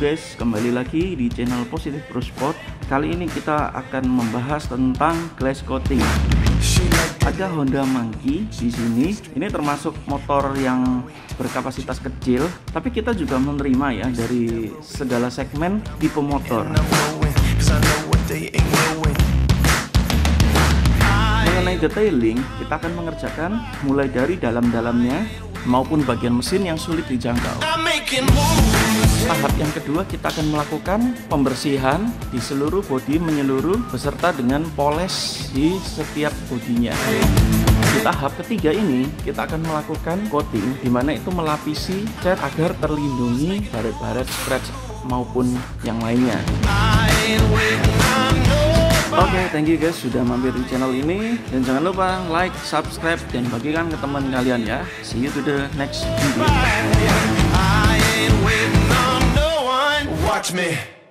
guys, kembali lagi di channel Positif Bro Sport. Kali ini kita akan membahas tentang glass coating. Ada Honda Monkey di sini. Ini termasuk motor yang berkapasitas kecil, tapi kita juga menerima ya dari segala segmen tipe motor. Mengenai detailing, kita akan mengerjakan mulai dari dalam-dalamnya maupun bagian mesin yang sulit dijangkau. Tahap yang kedua, kita akan melakukan pembersihan di seluruh bodi menyeluruh beserta dengan poles di setiap bodinya. Di tahap ketiga ini, kita akan melakukan coating, di mana itu melapisi cat agar terlindungi baret-baret scratch maupun yang lainnya. Oke, thank you guys sudah mampir di channel ini, dan jangan lupa like, subscribe, dan bagikan ke teman kalian ya. See you to the next video. Watch me.